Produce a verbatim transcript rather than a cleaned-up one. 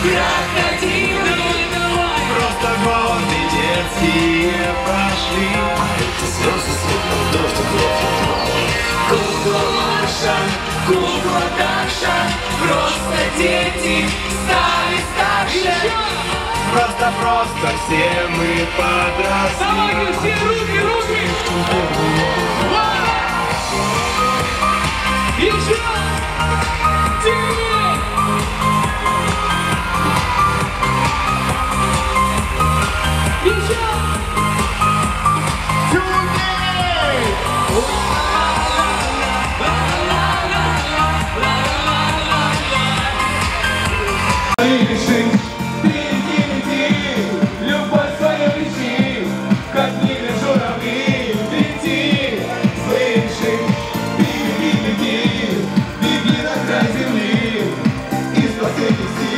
крокодилы. Просто годы детские прошли. Кукла Маша, кукла Даша, просто дети стали старше. Просто-просто все мы подросли. Давайте все руки, руки! Еще! Сильнее! Еще! Беги на край земли, и спасение.